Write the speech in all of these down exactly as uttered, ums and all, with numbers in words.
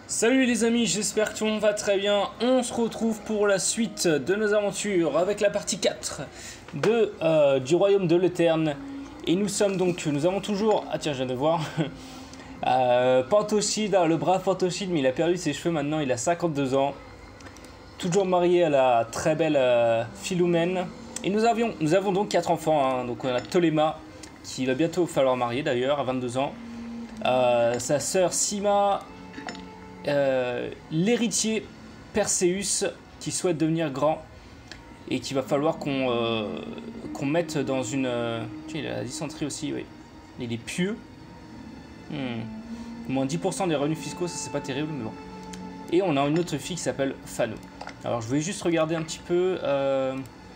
Salut les amis, j'espère que tout le monde va très bien. On se retrouve pour la suite de nos aventures avec la partie quatre de, euh, du royaume de l'Éterne. Et nous sommes donc, nous avons toujours, ah tiens je viens de voir, euh, Pantoshid, le brave Pantoshid, mais il a perdu ses cheveux maintenant, il a cinquante-deux ans. Toujours marié à la très belle euh, Philomène. Et nous, avions, nous avons donc quatre enfants, hein. Donc on a Toléma, qui va bientôt falloir marier d'ailleurs, à vingt-deux ans. Euh, sa sœur Sima, euh, l'héritier Perséus, qui souhaite devenir grand. Et qu'il va falloir qu'on euh, qu'on mette dans une... Euh... Tiens, il a la dysenterie aussi, oui. Il est pieux. Hmm. Moins dix pour cent des revenus fiscaux, ça c'est pas terrible, mais bon. Et on a une autre fille qui s'appelle Fano. Alors je voulais juste regarder un petit peu... Euh...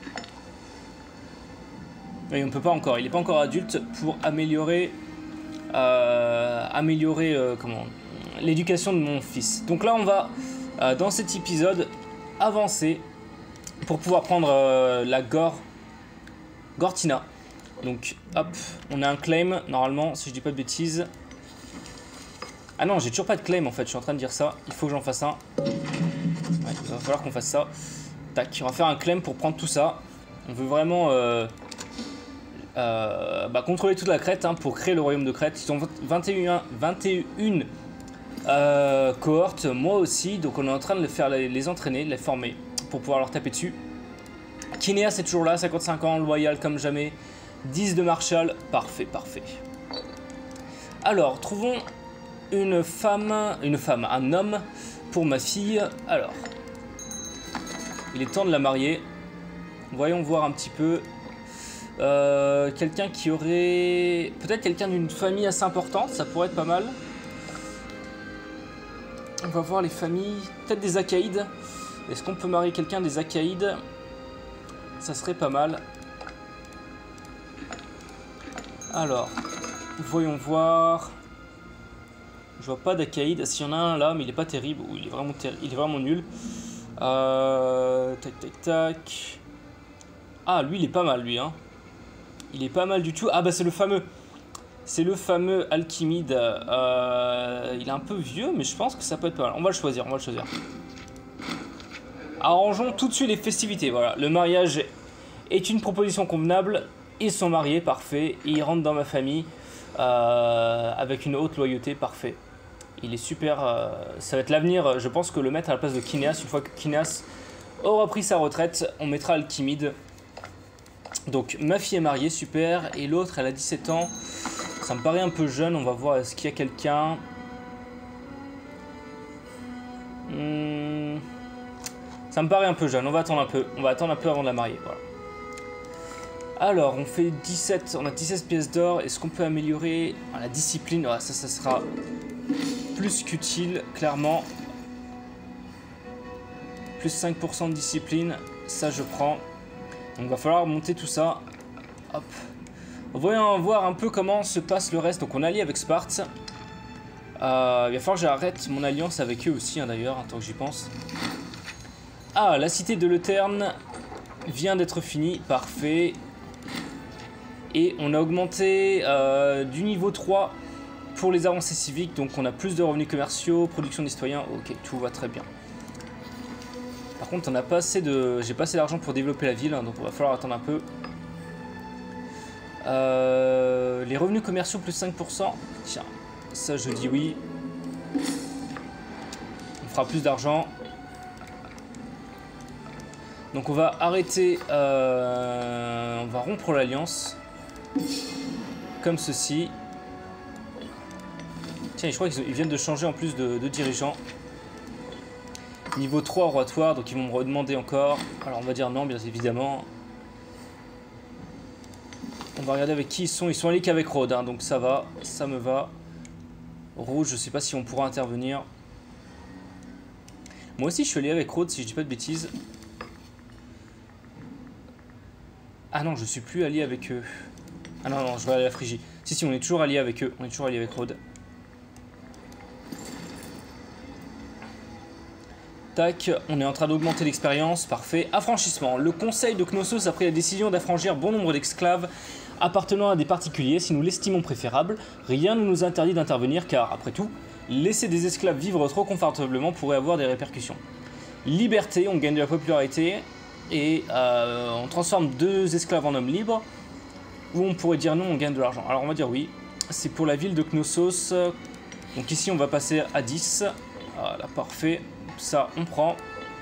Oui, on ne peut pas encore, il n'est pas encore adulte pour améliorer... Euh... Améliorer, euh, comment... l'éducation de mon fils. Donc là on va, euh, dans cet épisode, avancer pour pouvoir prendre euh, la Gore... Gortina. Donc hop, on a un claim, normalement, si je dis pas de bêtises. Ah non, j'ai toujours pas de claim en fait, je suis en train de dire ça. Il faut que j'en fasse un. Ouais, il va falloir qu'on fasse ça. Tac, on va faire un claim pour prendre tout ça. On veut vraiment euh, euh, bah, contrôler toute la Crète, hein, pour créer le royaume de Crète. Ils ont vingt et un, vingt et une euh, cohortes, moi aussi. Donc on est en train de les, faire, les, les entraîner, les former pour pouvoir leur taper dessus. Kinéas est toujours là, cinquante-cinq ans, loyal comme jamais. dix de Marshall, parfait, parfait. Alors, trouvons une femme, une femme, un homme pour ma fille. Alors, il est temps de la marier. Voyons voir un petit peu. Euh, quelqu'un qui aurait... Peut-être quelqu'un d'une famille assez importante, ça pourrait être pas mal. On va voir les familles. Peut-être des Akhaïdes. Est-ce qu'on peut marier quelqu'un des Akhaïdes? Ça serait pas mal. Alors, voyons voir. Je vois pas d'Akhaïde. S'il y en a un là, mais il est pas terrible. Ou il est vraiment, ter... il est vraiment nul. Euh... Tac, tac, tac. Ah, lui, il est pas mal, lui. Hein. Il est pas mal du tout. Ah, bah, c'est le fameux. C'est le fameux Alchimide. Euh... Il est un peu vieux, mais je pense que ça peut être pas mal. On va le choisir, on va le choisir. Arrangeons tout de suite les festivités. Voilà, le mariage est une proposition convenable. Ils sont mariés, parfait. Et ils rentrent dans ma famille euh, avec une haute loyauté, parfait. Il est super. Euh, ça va être l'avenir. Je pense que le mettre à la place de Kinéas, une fois que Kinéas aura pris sa retraite, on mettra Alchimide. Donc ma fille est mariée, super. Et l'autre, elle a dix-sept ans. Ça me paraît un peu jeune. On va voir, est-ce qu'il y a quelqu'un. Hmm. Ça me paraît un peu jeune, on va attendre un peu. On va attendre un peu avant de la marier, voilà. Alors, on fait dix-sept, on a dix-sept pièces d'or. Est-ce qu'on peut améliorer ah, la discipline? ah, Ça, ça sera plus qu'utile, clairement. Plus cinq pour cent de discipline, ça je prends. Donc, il va falloir monter tout ça. Hop. Voyons voir un peu comment se passe le reste. Donc, on est allié avec Sparte. Euh, il va falloir que j'arrête mon alliance avec eux aussi, hein, d'ailleurs, hein, tant que j'y pense. Ah, la cité de l'Éterne vient d'être finie, parfait. Et on a augmenté euh, du niveau trois pour les avancées civiques, donc on a plus de revenus commerciaux, production des citoyens, ok, tout va très bien. Par contre, on n'a pas assez de... j'ai pas assez d'argent pour développer la ville, hein, donc on va falloir attendre un peu. Euh, les revenus commerciaux plus cinq pour cent, tiens, ça je dis oui. On fera plus d'argent. Donc on va arrêter, euh, on va rompre l'alliance, comme ceci. Tiens, je crois qu'ils viennent de changer en plus de, de dirigeants. Niveau trois oratoire, donc ils vont me redemander encore. Alors on va dire non, bien évidemment. On va regarder avec qui ils sont. Ils sont alliés qu'avec Rhodes, hein, donc ça va, ça me va. Rouge, je sais pas si on pourra intervenir. Moi aussi je suis allié avec Rhodes, si je dis pas de bêtises. Ah non, je suis plus allié avec eux. Ah non, non, je vais aller à la Phrygie. Si, si, on est toujours allié avec eux. On est toujours allié avec Rhodes. Tac, on est en train d'augmenter l'expérience. Parfait. Affranchissement. Le conseil de Knossos a pris la décision d'affranchir bon nombre d'esclaves appartenant à des particuliers si nous l'estimons préférable. Rien ne nous interdit d'intervenir car, après tout, Laisser des esclaves vivre trop confortablement pourrait avoir des répercussions. Liberté, on gagne de la popularité et euh, on transforme deux esclaves en hommes libres. Ou on pourrait dire non, on gagne de l'argent. Alors on va dire oui. C'est pour la ville de Knossos. Donc ici on va passer à dix. Voilà, parfait. Ça, on prend.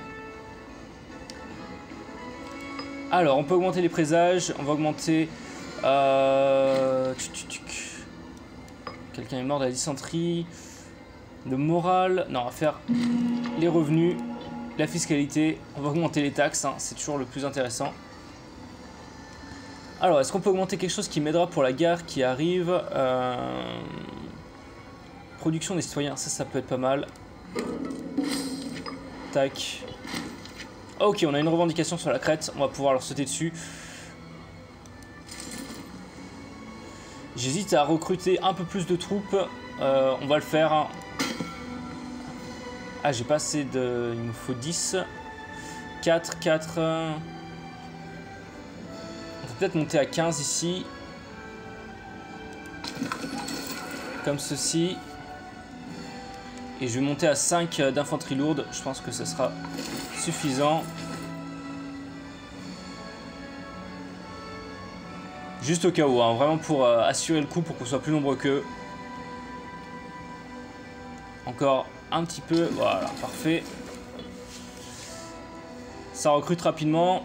Alors, on peut augmenter les présages. On va augmenter... Euh... Quelqu'un est mort de la dysenterie. Le moral. Non, on va faire les revenus. La fiscalité. On va augmenter les taxes. Hein. C'est toujours le plus intéressant. Alors, est-ce qu'on peut augmenter quelque chose qui m'aidera pour la guerre qui arrive euh... Production des citoyens. Ça, ça peut être pas mal. Tac. Ok, on a une revendication sur la crête. On va pouvoir leur sauter dessus. J'hésite à recruter un peu plus de troupes. Euh, on va le faire. Hein. Ah, j'ai pas assez de... Il me faut dix. quatre, quatre. On peut peut-être monter à quinze ici. Comme ceci. Et je vais monter à cinq d'infanterie lourde. Je pense que ce sera suffisant. Juste au cas où, hein, vraiment pour euh, assurer le coup, pour qu'on soit plus nombreux qu'eux. Encore un petit peu. Voilà, parfait. Ça recrute rapidement.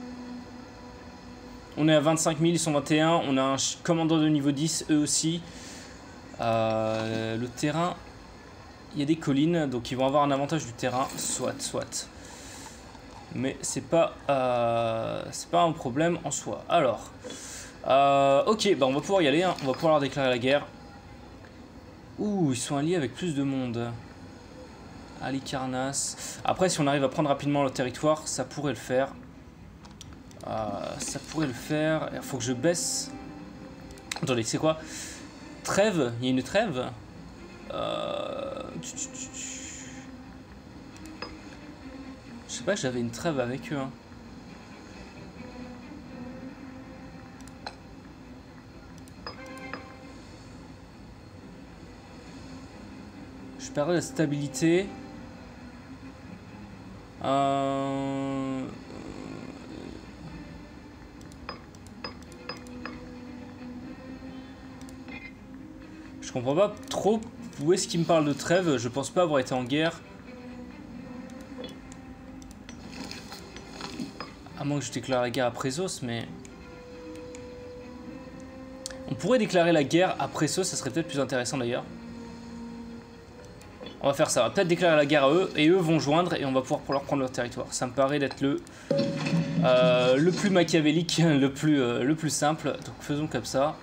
On est à vingt-cinq mille, ils sont vingt et un. On a un commandant de niveau dix, eux aussi. Euh, le terrain... Il y a des collines, donc ils vont avoir un avantage du terrain, soit, soit. Mais c'est pas, euh, c'est pas un problème en soi. Alors, euh, ok, bah on va pouvoir y aller, hein. On va pouvoir leur déclarer la guerre. Ouh, ils sont alliés avec plus de monde. Halicarnasse. Après, si on arrive à prendre rapidement le territoire, ça pourrait le faire. Euh, ça pourrait le faire. Il faut que je baisse. Attendez, c'est quoi? Trêve? Il y a une trêve? Euh... Je sais pas, j'avais une trêve avec eux. Hein. Je perdrais la stabilité. Euh... Je comprends pas trop où est-ce qu'il me parle de trêve. Je pense pas avoir été en guerre. À moins que je déclare la guerre après Zos, mais... On pourrait déclarer la guerre après Zos, ça serait peut-être plus intéressant d'ailleurs. On va faire ça, on va peut-être déclarer la guerre à eux, et eux vont joindre, et on va pouvoir pour leur prendre leur territoire. Ça me paraît d'être le, euh, le plus machiavélique, le plus, euh, le plus simple. Donc faisons comme ça.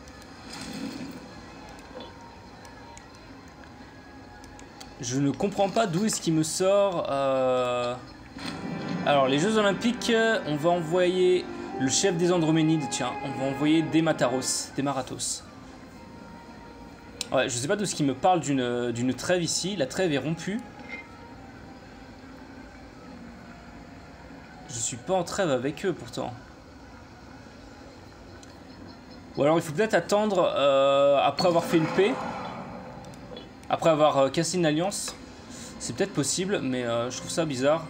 Je ne comprends pas d'où est-ce qu'il me sort... Euh... Alors, les Jeux Olympiques, on va envoyer le chef des Androménides. Tiens, on va envoyer des Mataros, des Marathos. Ouais, je sais pas d'où est-ce qu'il me parle d'une d'une trêve ici. La trêve est rompue. Je suis pas en trêve avec eux, pourtant. Ou alors, il faut peut-être attendre euh, après avoir fait une paix. Après avoir euh, cassé une alliance. C'est peut-être possible, mais euh, je trouve ça bizarre.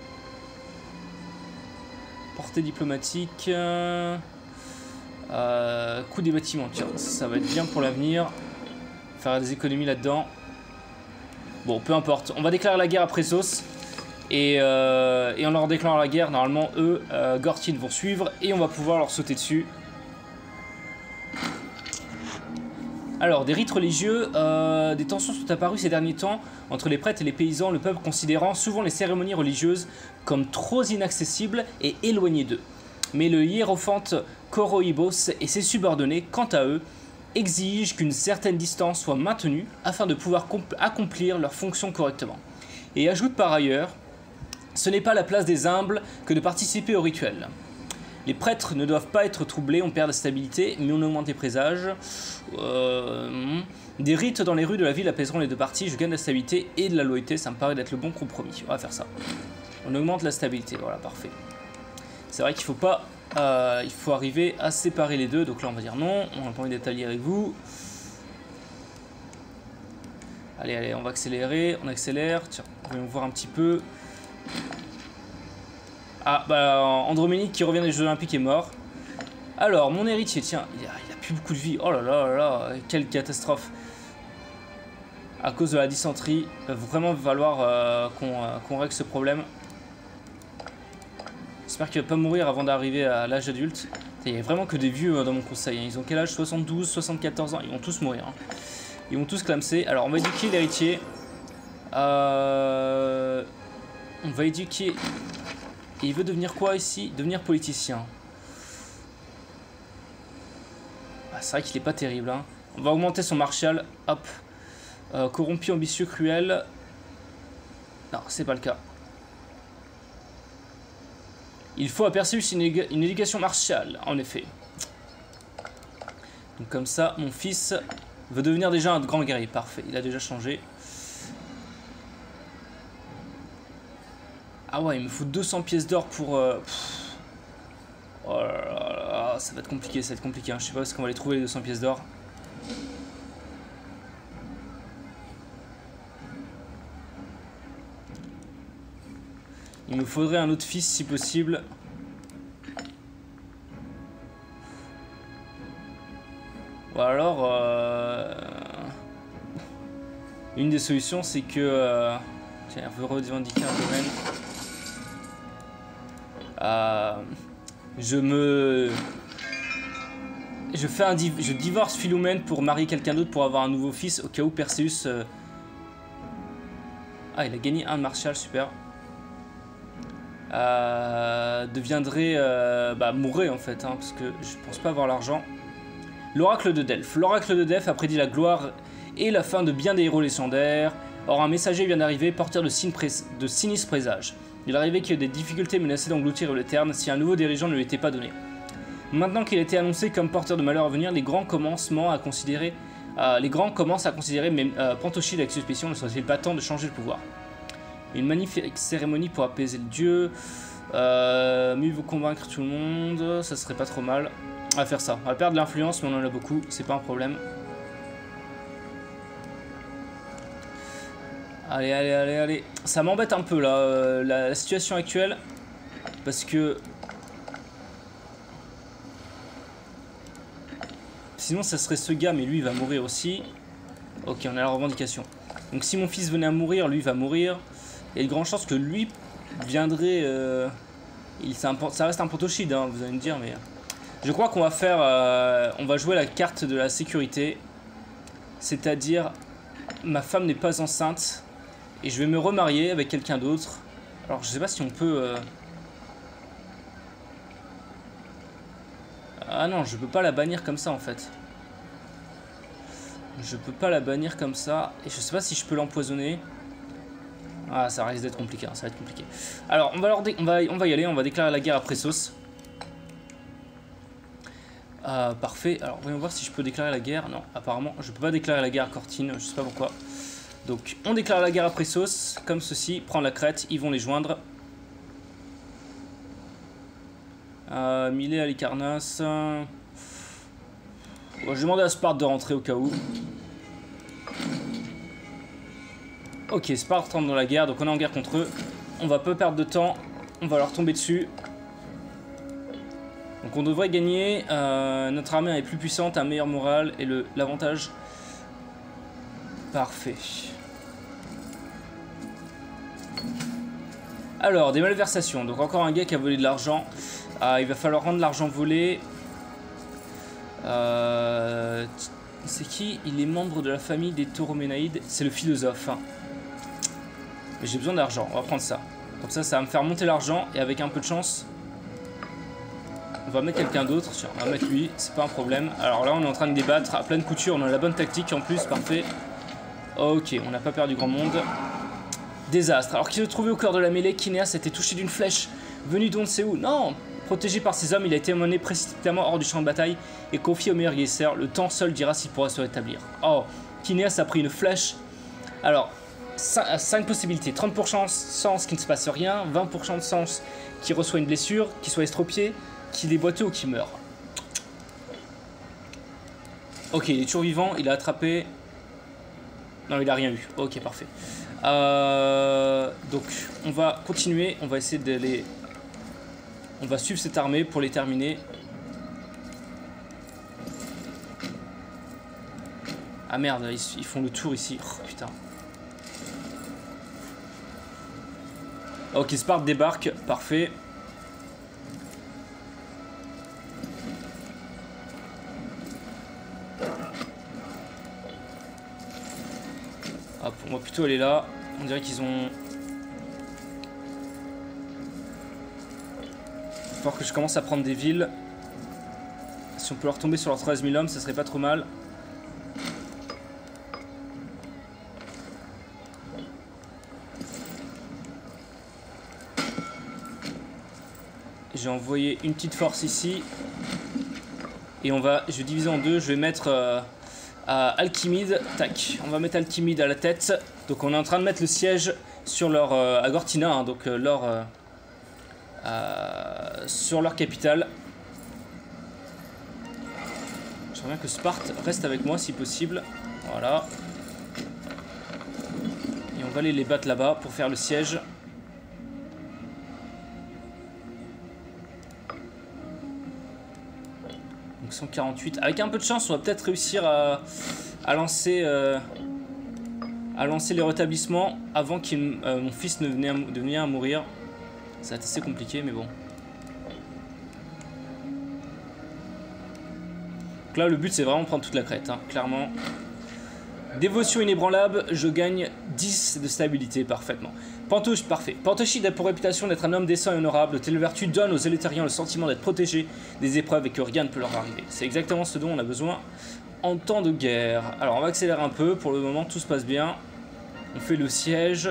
Portée diplomatique. Euh, euh, coût des bâtiments. Tiens, ça, ça va être bien pour l'avenir. Faire des économies là-dedans. Bon, peu importe. On va déclarer la guerre après Zos. Et, euh, et en leur déclarant la guerre, normalement, eux, euh, Gortyn vont suivre. Et on va pouvoir leur sauter dessus. Alors, des rites religieux, euh, des tensions sont apparues ces derniers temps entre les prêtres et les paysans, le peuple considérant souvent les cérémonies religieuses comme trop inaccessibles et éloignées d'eux. Mais le hiérophante Coroïbos et ses subordonnés, quant à eux, exigent qu'une certaine distance soit maintenue afin de pouvoir accomplir leurs fonctions correctement. Et ajoute par ailleurs, ce n'est pas la place des humbles que de participer au rituel. Les prêtres ne doivent pas être troublés, on perd la stabilité, mais on augmente les présages. Euh, des rites dans les rues de la ville apaiseront les deux parties, je gagne de la stabilité et de la loyauté, ça me paraît d'être le bon compromis. On va faire ça. On augmente la stabilité, voilà, parfait. C'est vrai qu'il faut pas... Euh, il faut arriver à séparer les deux, donc là on va dire non, on n'a pas envie d'être allié avec vous. Allez, allez, on va accélérer, on accélère. Tiens, voyons voir un petit peu. Ah, bah, Androménique qui revient des Jeux Olympiques est mort. Alors, mon héritier, tiens, il a, il a plus beaucoup de vie. Oh là là là là, quelle catastrophe. À cause de la dysenterie, il va vraiment falloir euh, qu'on euh, qu'on règle ce problème. J'espère qu'il va pas mourir avant d'arriver à l'âge adulte. Il n'y a vraiment que des vieux dans mon conseil. Ils ont quel âge? soixante-douze, soixante-quatorze ans. Ils vont tous mourir. Hein. Ils vont tous clamser. Alors, on va éduquer l'héritier. Euh... On va éduquer... Et il veut devenir quoi ici? Devenir politicien. Ah, c'est vrai qu'il est pas terrible. Hein. On va augmenter son martial. Hop. Euh, corrompu, ambitieux, cruel. Non, c'est pas le cas. Il faut à Perseus une, une éducation martiale, en effet. Donc comme ça, mon fils veut devenir déjà un grand guerrier. Parfait, il a déjà changé. Ah ouais, il me faut deux cents pièces d'or pour... Euh... Oh là là là, ça va être compliqué, ça va être compliqué. Hein. Je sais pas où est-ce qu'on va les trouver les deux cents pièces d'or. Il me faudrait un autre fils si possible. Ou alors... Euh... Une des solutions c'est que... Euh... Tiens, on veut revendiquer un domaine. Euh... Je me... Je fais un div... Je divorce Philomène pour marier quelqu'un d'autre pour avoir un nouveau fils au cas où Perseus... Euh... Ah, il a gagné un martial, super. Euh, deviendrait euh, bah, mourrait en fait, hein, parce que je pense pas avoir l'argent. L'oracle de Delphes. L'oracle de Delphes a prédit la gloire et la fin de bien des héros légendaires. Or, un messager vient d'arriver, porteur de, de sinistres présages. Il arrivait qu'il y a des difficultés menaçaient d'engloutir le Terne si un nouveau dirigeant ne lui était pas donné. Maintenant qu'il a été annoncé comme porteur de malheur à venir, les grands commencements à considérer, euh, les grands commencent à considérer même euh, Pantochil avec suspicion. Ne serait-il pas temps de changer le pouvoir? Une magnifique cérémonie pour apaiser le dieu. Euh, mieux vaut convaincre tout le monde. Ça serait pas trop mal. On va faire ça. On va perdre l'influence, mais on en a beaucoup. C'est pas un problème. Allez, allez, allez, allez. Ça m'embête un peu là, euh, la, la situation actuelle. Parce que... Sinon, ça serait ce gars, mais lui, il va mourir aussi. Ok, on a la revendication. Donc si mon fils venait à mourir, lui, il va mourir. Il y a de grandes chances que lui viendrait... Euh, il, un, ça reste un protochide, hein, vous allez me dire, mais... Je crois qu'on va faire... Euh, on va jouer la carte de la sécurité. C'est-à-dire... Ma femme n'est pas enceinte. Et je vais me remarier avec quelqu'un d'autre. Alors, je sais pas si on peut... Euh... Ah non, je peux pas la bannir comme ça, en fait. Je peux pas la bannir comme ça. Et je sais pas si je peux l'empoisonner. Ah, ça risque d'être compliqué, hein, ça va être compliqué. Alors, on va, leur on, va, on va y aller, on va déclarer la guerre à Pressos. Euh, parfait, alors voyons voir si je peux déclarer la guerre. Non, apparemment, je peux pas déclarer la guerre à Cortine, je sais pas pourquoi. Donc, on déclare la guerre à Pressos, comme ceci, prendre la crête, ils vont les joindre. Euh, Milet, Halicarnasse... Bon, je vais demander à Sparte de rentrer au cas où. Ok, Sparte rentre dans la guerre, donc on est en guerre contre eux. On va pas perdre de temps, on va leur tomber dessus. Donc on devrait gagner. Euh, notre armée est plus puissante, un meilleur moral et l'avantage. Parfait. Alors, des malversations. Donc encore un gars qui a volé de l'argent. Ah, il va falloir rendre l'argent volé. Euh, C'est qui? Il est membre de la famille des Tauroménaïdes. C'est le philosophe. Hein. Mais j'ai besoin d'argent, on va prendre ça. Comme ça, ça va me faire monter l'argent. Et avec un peu de chance, on va mettre quelqu'un d'autre. Tiens, on va mettre lui, c'est pas un problème. Alors là, on est en train de débattre à pleine couture. On a la bonne tactique en plus, parfait. Ok, on n'a pas perdu grand monde. Désastre. Alors qu'il se trouvait au cœur de la mêlée, Kinéas a été touché d'une flèche venue d'on ne sait où. Non! Protégé par ses hommes, il a été emmené précipitamment hors du champ de bataille et confié au meilleur guesseur. Le temps seul dira s'il pourra se rétablir. Oh, Kinéas a pris une flèche. Alors, cinq possibilités. trente pour cent de chance qu'il ne se passe rien, vingt pour cent de chance qu'il reçoit une blessure, qu'il soit estropié, qu'il est boiteux ou qu'il meurt. Ok, il est toujours vivant, il a attrapé... Non, il a rien eu. Ok, parfait. Euh, donc, on va continuer. On va essayer d'aller... On va suivre cette armée pour les terminer. Ah merde, ils, ils font le tour ici. Oh, putain. Ok, Sparte débarque. Parfait. Hop, on va plutôt aller là. On dirait qu'ils ont... Il va falloir que je commence à prendre des villes. Si on peut leur tomber sur leurs treize mille hommes, ça serait pas trop mal. J'ai envoyé une petite force ici. Et on va... Je vais diviser en deux. Je vais mettre... Euh, à Alcimide, tac, on va mettre Alcimide à la tête. Donc on est en train de mettre le siège sur leur euh, à Gortina, hein, donc euh, leur euh, euh, sur leur capitale. J'aimerais bien que Sparte reste avec moi si possible. Voilà. Et on va aller les battre là-bas pour faire le siège. Donc cent quarante-huit. Avec un peu de chance, on va peut-être réussir à, à, lancer, euh, à lancer les rétablissements avant que euh, mon fils ne venait à, de venir à mourir. Ça va être assez compliqué, mais bon. Donc là, le but, c'est vraiment prendre toute la crête, hein, clairement. Dévotion inébranlable, je gagne dix de stabilité, parfaitement. Pantoche, parfait. Pantochide a pour réputation d'être un homme décent et honorable. De telles vertus donnent aux Éléthériens le sentiment d'être protégés des épreuves et que rien ne peut leur arriver. C'est exactement ce dont on a besoin en temps de guerre. Alors, on va accélérer un peu. Pour le moment, tout se passe bien. On fait le siège.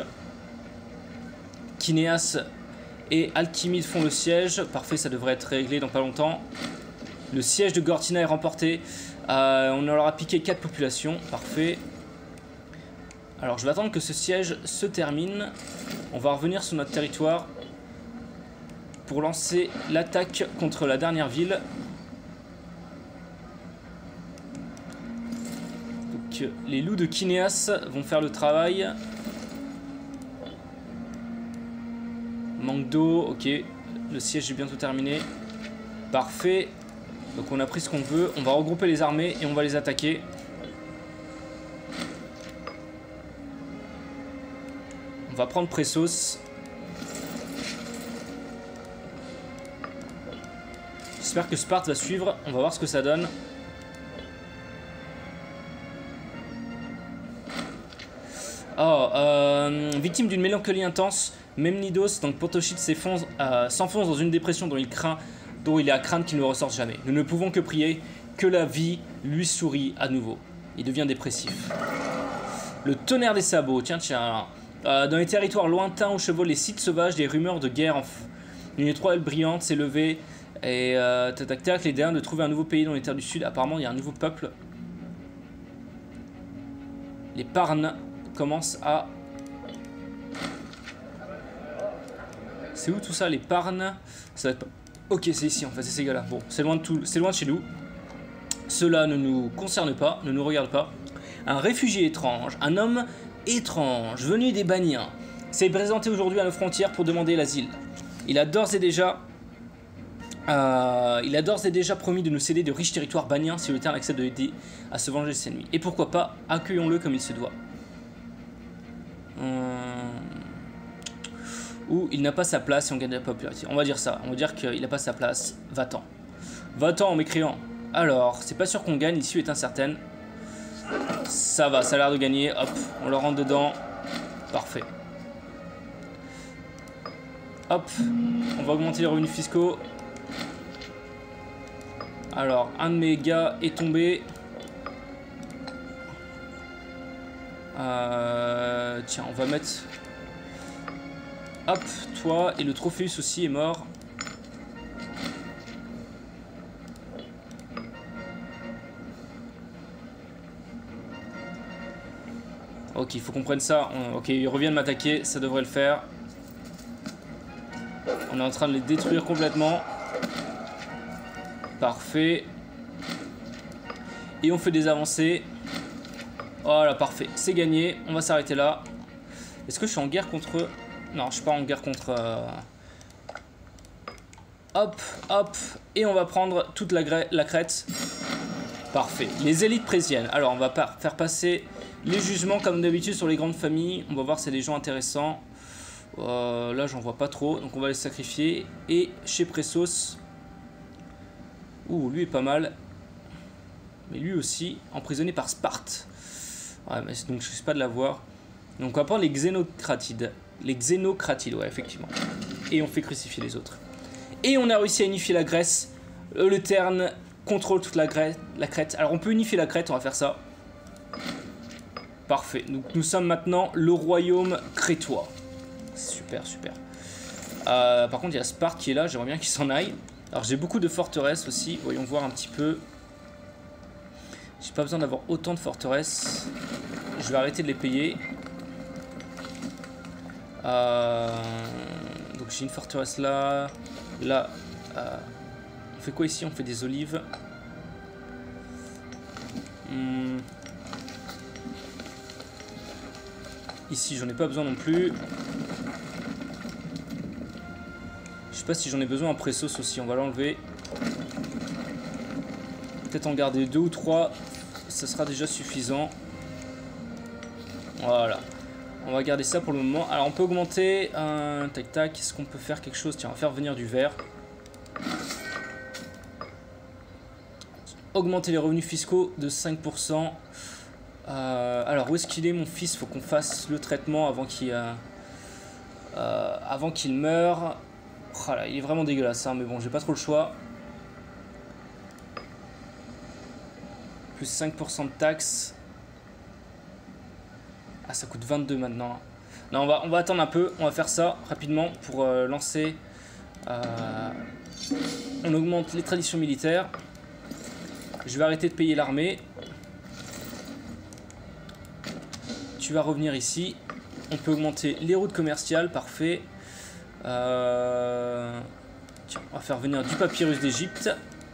Kinéas et Alcimide font le siège. Parfait, ça devrait être réglé dans pas longtemps. Le siège de Gortina est remporté. Euh, on leur a piqué quatre populations. Parfait. Alors je vais attendre que ce siège se termine. On va revenir sur notre territoire pour lancer l'attaque contre la dernière ville. Donc les loups de Kinéas vont faire le travail. Manque d'eau, ok. Le siège est bientôt terminé. Parfait. Donc on a pris ce qu'on veut. On va regrouper les armées et on va les attaquer. On va prendre Pressos. J'espère que Sparte va suivre. On va voir ce que ça donne. Oh, euh, victime d'une mélancolie intense, Memnidos, donc Pantochide, s'enfonce euh, s'enfonce dans une dépression dont il craint, dont il est à craindre qu'il ne ressorte jamais. Nous ne pouvons que prier que la vie lui sourit à nouveau. Il devient dépressif. Le tonnerre des sabots, tiens, tiens. Euh, dans les territoires lointains où chevolent les sites sauvages, des rumeurs de guerre en une étoile brillante s'est levée. Et euh, tac tac tac, les Déens de trouver un nouveau pays dans les terres du sud. Apparemment, il y a un nouveau peuple. Les Parnes commencent à... C'est où tout ça, les Parnes? Ça va être... Ok, c'est ici en fait, c'est ces gars-là. Bon, c'est loin de tout, c'est loin de chez nous. Cela ne nous concerne pas, ne nous regarde pas. Un réfugié étrange, un homme étrange, venu des Baniens, s'est présenté aujourd'hui à nos frontières pour demander l'asile. Il a d'ores et déjà... Euh, il a d'ores et déjà promis de nous céder de riches territoires baniens si le Terre accepte de l'aider à se venger de ses ennemis. Et pourquoi pas, accueillons-le comme il se doit. Hum... Ou il n'a pas sa place et on gagne de la popularité. On va dire ça, on va dire qu'il n'a pas sa place. Va-t'en. Va-t'en, mécréant. Alors, c'est pas sûr qu'on gagne, l'issue est incertaine. Ça va, ça a l'air de gagner. Hop, on le rentre dedans. Parfait. Hop, on va augmenter les revenus fiscaux. Alors, un de mes gars est tombé. Euh, tiens, on va mettre... Hop, toi, et le Trophéus aussi est mort. Ok, il faut qu'on prenne ça. On... Ok, ils reviennent m'attaquer, ça devrait le faire. On est en train de les détruire complètement. Parfait. Et on fait des avancées. Voilà, parfait. C'est gagné. On va s'arrêter là. Est-ce que je suis en guerre contre eux? Non, je suis pas en guerre contre... Euh... Hop, hop. Et on va prendre toute la, la crête. Parfait. Les élites présiennes. Alors, on va pas faire passer les jugements comme d'habitude sur les grandes familles. On va voir si c'est des gens intéressants. Euh, là, j'en vois pas trop. Donc, on va les sacrifier. Et chez Pressos... Ouh, lui est pas mal. Mais lui aussi, emprisonné par Sparte. Ouais, mais donc je ne sais pas de l'avoir. Donc on va prendre les xénocratides. Les xénocratides, ouais, effectivement. Et on fait crucifier les autres. Et on a réussi à unifier la Grèce. Le Terne contrôle toute la, Grèce, la Crète. Alors on peut unifier la Crète, on va faire ça. Parfait. Donc nous sommes maintenant le royaume crétois. Super, super. Euh, par contre, il y a Sparte qui est là. J'aimerais bien qu'il s'en aille. Alors j'ai beaucoup de forteresses aussi. Voyons voir un petit peu. J'ai pas besoin d'avoir autant de forteresses. Je vais arrêter de les payer. Euh, donc j'ai une forteresse là. Là. Euh, on fait quoi ici? On fait des olives. Hmm. Ici j'en ai pas besoin non plus. Je sais pas si j'en ai besoin en Pressos aussi. On va l'enlever. Peut-être en garder deux ou trois. Ça sera déjà suffisant. Voilà. On va garder ça pour le moment. Alors on peut augmenter un tac tac. Est-ce qu'on peut faire quelque chose? Tiens, on va faire venir du verre. Augmenter les revenus fiscaux de cinq pour cent. Euh, alors où est-ce qu'il est mon fils? Faut qu'on fasse le traitement avant qu'il euh, euh, avant qu'il meure. Oh là, il est vraiment dégueulasse, hein, mais bon, j'ai pas trop le choix. Plus cinq pour cent de taxes. Ah, ça coûte vingt-deux maintenant. Non, on va, on va attendre un peu. On va faire ça rapidement pour euh, lancer. Euh, on augmente les traditions militaires. Je vais arrêter de payer l'armée. Tu vas revenir ici. On peut augmenter les routes commerciales. Parfait. Euh, tiens, on va faire venir du papyrus d'Égypte.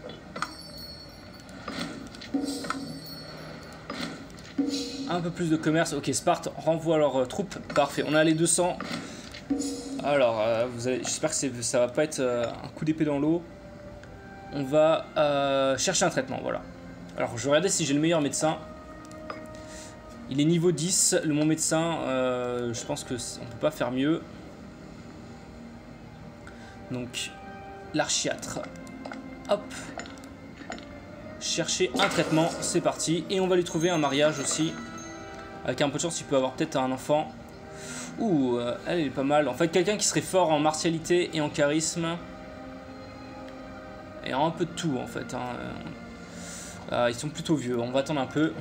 Un peu plus de commerce. Ok, Sparte renvoie leurs euh, troupes. Parfait, on a les deux cents. Alors, euh, j'espère que ça va pas être euh, un coup d'épée dans l'eau. On va euh, chercher un traitement, voilà. Alors, je vais regarder si j'ai le meilleur médecin. Il est niveau dix, le mon médecin. Euh, je pense qu'on ne peut pas faire mieux. Donc, l'archiatre. Hop. Chercher un traitement, c'est parti. Et on va lui trouver un mariage aussi. Avec un peu de chance, il peut avoir peut-être un enfant. Ouh, euh, elle est pas mal. En fait, quelqu'un qui serait fort en martialité et en charisme. Et en un peu de tout, en fait. Hein. Euh, ils sont plutôt vieux. On va attendre un peu.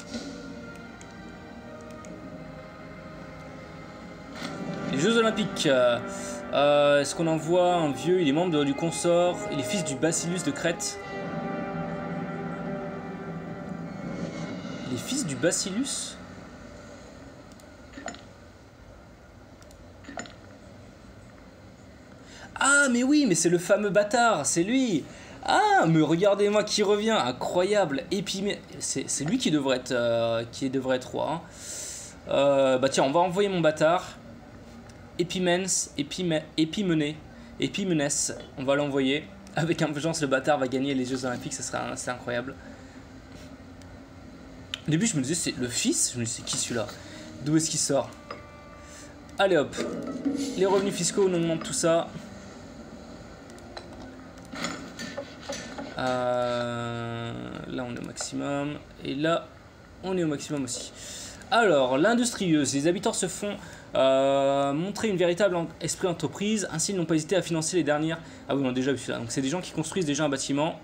Les Jeux Olympiques. Euh, euh, Est-ce qu'on envoie un vieux? Il est membre de, du consort. Il est fils du Bacillus de Crète. Il est fils du Bacillus? Ah, mais oui, mais c'est le fameux bâtard, c'est lui. Ah, mais regardez-moi qui revient, incroyable. Épimé... C'est lui qui devrait être, euh, qui devrait être roi. Hein. Euh, bah tiens, on va envoyer mon bâtard. Épimène, Épimé, Épiménée, Épiménès, on va l'envoyer. Avec un peu de chance, le bâtard va gagner les Jeux Olympiques, ça serait c'est incroyable. Au début, je me disais, c'est le fils. Je me disais, c'est qui celui-là? D'où est-ce qu'il sort? Allez hop. Les revenus fiscaux, on augmente tout ça. Euh, là, on est au maximum. Et là, on est au maximum aussi. Alors, l'industrieuse. Les habitants se font euh, montrer une véritable esprit d'entreprise. Ainsi, ils n'ont pas hésité à financer les dernières... Ah oui, on a déjà vu celui-là. Donc, c'est des gens qui construisent déjà un bâtiment.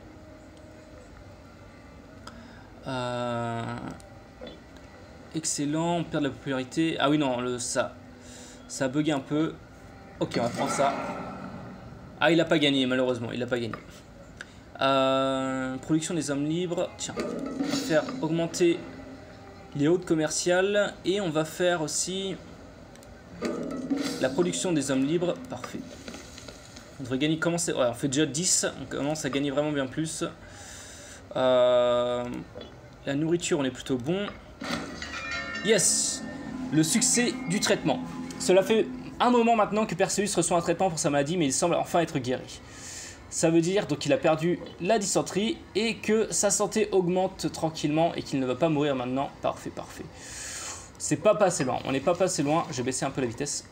Euh... Excellent, on perd de la popularité. Ah oui, non, le, ça, ça a bugué un peu. Ok, on va prendre ça. Ah, il n'a pas gagné, malheureusement, il n'a pas gagné. Euh, production des hommes libres. Tiens, on va faire augmenter les routes commerciales. Et on va faire aussi la production des hommes libres. Parfait. On devrait gagner, commencer, ouais, on fait déjà dix. On commence à gagner vraiment bien plus. Euh, la nourriture, on est plutôt bon. Yes. Le succès du traitement. Cela fait un moment maintenant que Perseus reçoit un traitement pour sa maladie, mais il semble enfin être guéri. Ça veut dire donc qu'il a perdu la dysenterie et que sa santé augmente tranquillement et qu'il ne va pas mourir maintenant. Parfait, parfait. C'est pas passé loin. On n'est pas passé loin. Je vais baisser un peu la vitesse.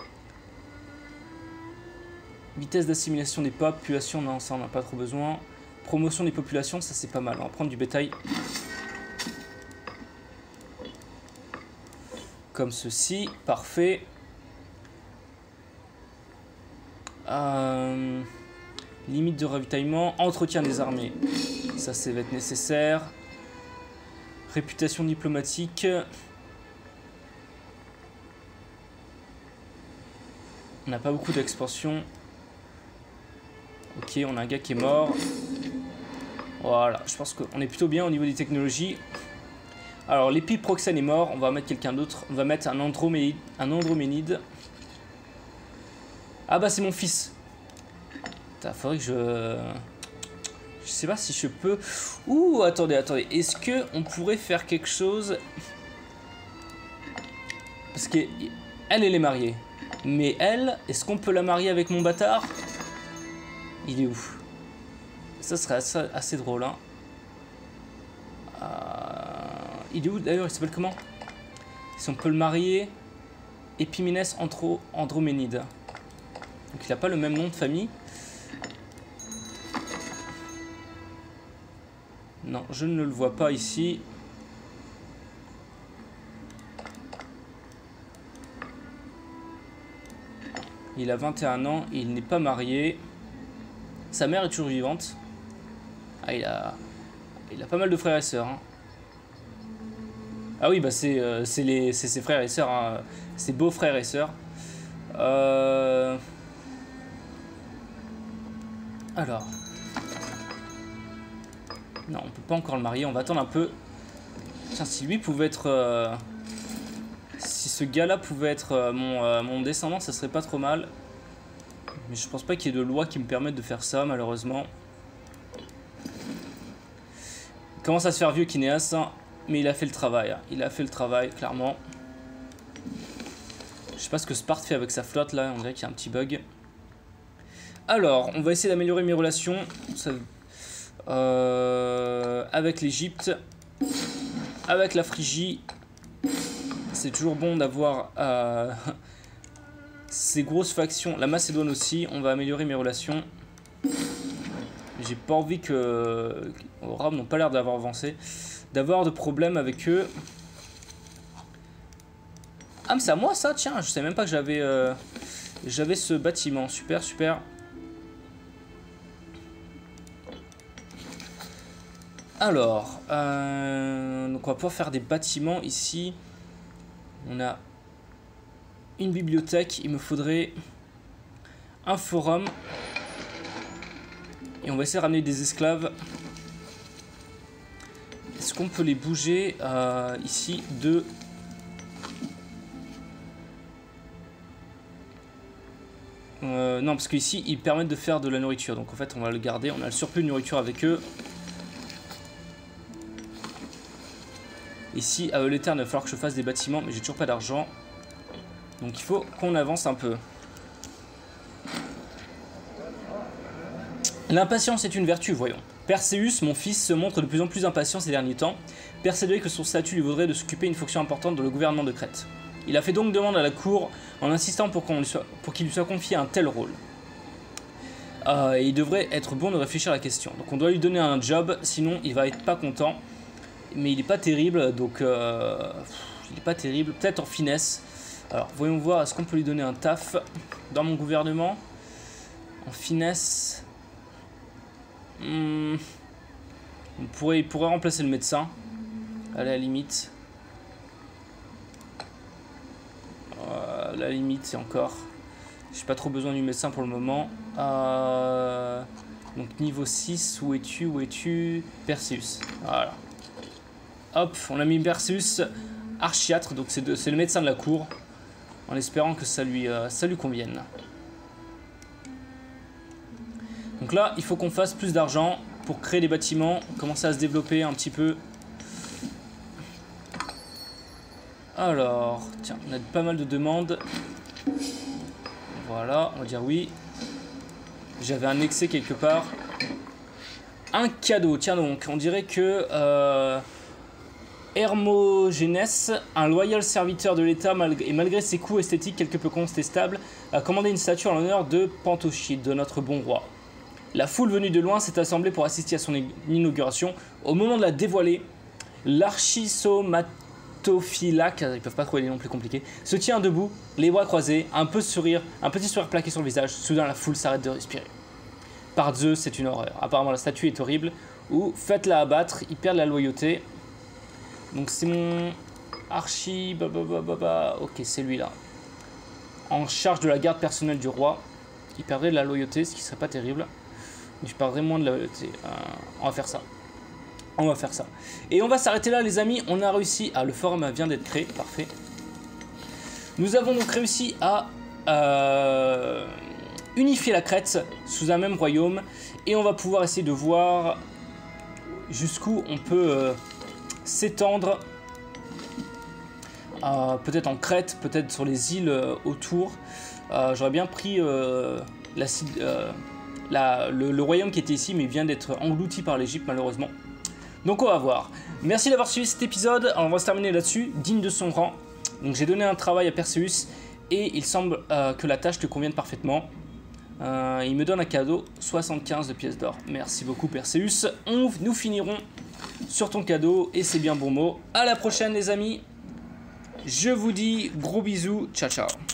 Vitesse d'assimilation des populations, non, ça on n'a pas trop besoin. Promotion des populations, ça c'est pas mal. On va prendre du bétail. Comme ceci, parfait. Euh, limite de ravitaillement, entretien des armées. Ça, ça va être nécessaire. Réputation diplomatique. On n'a pas beaucoup d'expansion. Ok, on a un gars qui est mort. Voilà, je pense qu'on est plutôt bien au niveau des technologies. Alors, l'épiproxène est mort. On va mettre quelqu'un d'autre. On va mettre un androménide. Un androménide. Ah bah, c'est mon fils. Putain, faudrait que je... Je sais pas si je peux... Ouh, attendez, attendez. Est-ce que on pourrait faire quelque chose... Parce que... Elle, elle est mariée. Mais elle, est-ce qu'on peut la marier avec mon bâtard? Il est où? Ça serait assez, assez drôle, hein. Euh, il est où d'ailleurs? Il s'appelle comment? Si on peut le marier, Épimènès Andro, Androménide. Donc il n'a pas le même nom de famille. Non, je ne le vois pas ici. Il a vingt et un ans, il n'est pas marié. Sa mère est toujours vivante. Ah, il a, il a pas mal de frères et sœurs. Hein. Ah oui, bah c'est euh, ses frères et sœurs, hein. Ses beaux frères et sœurs. Euh... Alors. Non, on peut pas encore le marier, on va attendre un peu. Tiens, si lui pouvait être... Euh... Si ce gars-là pouvait être euh, mon, euh, mon descendant, ça serait pas trop mal. Mais je pense pas qu'il y ait de loi qui me permette de faire ça, malheureusement. Il commence à se faire vieux, Kinéas, hein, mais il a fait le travail. Hein. Il a fait le travail, clairement. Je sais pas ce que Sparte fait avec sa flotte, là. On dirait qu'il y a un petit bug. Alors, on va essayer d'améliorer mes relations. Ça, euh, avec l'Égypte. Avec la Phrygie. C'est toujours bon d'avoir... Euh, ces grosses factions, la Macédoine aussi, on va améliorer mes relations. J'ai pas envie que... Les Arabes n'ont pas l'air d'avoir avancé. D'avoir de problèmes avec eux. Ah mais c'est à moi ça, tiens, je sais même pas que j'avais euh, j'avais ce bâtiment, super super. Alors, euh, donc on va pouvoir faire des bâtiments ici. On a une bibliothèque, il me faudrait un forum. Et on va essayer de ramener des esclaves. Est-ce qu'on peut les bouger euh, ici de... Euh, non, parce qu'ici, ils permettent de faire de la nourriture. Donc en fait, on va le garder. On a le surplus de nourriture avec eux. Ici, à Euléterne, il va falloir que je fasse des bâtiments, mais j'ai toujours pas d'argent. Donc il faut qu'on avance un peu. L'impatience est une vertu, voyons. Perséus, mon fils, se montre de plus en plus impatient ces derniers temps, persuadé que son statut lui vaudrait de s'occuper d'une fonction importante dans le gouvernement de Crète. Il a fait donc demande à la cour en insistant pour qu'on lui soit, pour qu'il lui soit confié un tel rôle. Euh, et il devrait être bon de réfléchir à la question. Donc on doit lui donner un job, sinon il va être pas content. Mais il est pas terrible, donc euh, il est pas terrible. Peut-être en finesse. Alors voyons voir, est-ce qu'on peut lui donner un taf dans mon gouvernement? En finesse. Hmm. On pourrait, il pourrait remplacer le médecin. À la limite. Euh, à la limite, c'est encore. J'ai pas trop besoin du médecin pour le moment. Euh, donc niveau six, où es-tu? Où es-tu? Perseus. Voilà. Hop, on a mis Perseus archiatre, donc c'est le médecin de la cour. En espérant que ça lui, euh, ça lui convienne. Donc là, il faut qu'on fasse plus d'argent pour créer des bâtiments, commencer à se développer un petit peu. Alors, tiens, on a pas mal de demandes. Voilà, on va dire oui. J'avais un excès quelque part. Un cadeau, tiens donc, on dirait que euh, Hermogenes, un loyal serviteur de l'État malgré, et malgré ses coûts esthétiques quelque peu contestables, a commandé une statue en l'honneur de Pantochide, de notre bon roi. La foule venue de loin s'est assemblée pour assister à son inauguration. Au moment de la dévoiler, l'archisomatophylaque, ils peuvent pas trouver les noms plus compliqués, se tient debout, les bras croisés, un peu sourire, un petit sourire plaqué sur le visage. Soudain, la foule s'arrête de respirer. Par Zeus, c'est une horreur. Apparemment, la statue est horrible. Ou faites-la abattre, il perd la loyauté. Donc c'est mon archi... Bah, bah, bah, bah, bah. Ok, c'est lui là. En charge de la garde personnelle du roi. Il perdrait de la loyauté, ce qui serait pas terrible. Mais je perdrais moins de la loyauté. Euh, on va faire ça. On va faire ça. Et on va s'arrêter là, les amis. On a réussi... Ah, le forum vient d'être créé. Parfait. Nous avons donc réussi à... Euh... unifier la Crète sous un même royaume. Et on va pouvoir essayer de voir jusqu'où on peut... Euh, s'étendre euh, peut-être en Crète, peut-être sur les îles euh, autour. Euh, J'aurais bien pris euh, la, euh, la, le, le royaume qui était ici, mais il vient d'être englouti par l'Égypte malheureusement. Donc on va voir. Merci d'avoir suivi cet épisode. Alors, on va se terminer là-dessus, digne de son rang. Donc j'ai donné un travail à Perséus et il semble euh, que la tâche te convienne parfaitement. Euh, il me donne un cadeau, soixante-quinze de pièces d'or. Merci beaucoup Perséus. On, nous finirons sur ton cadeau et c'est bien bon mot. À la prochaine les amis. Je vous dis gros bisous. Ciao ciao.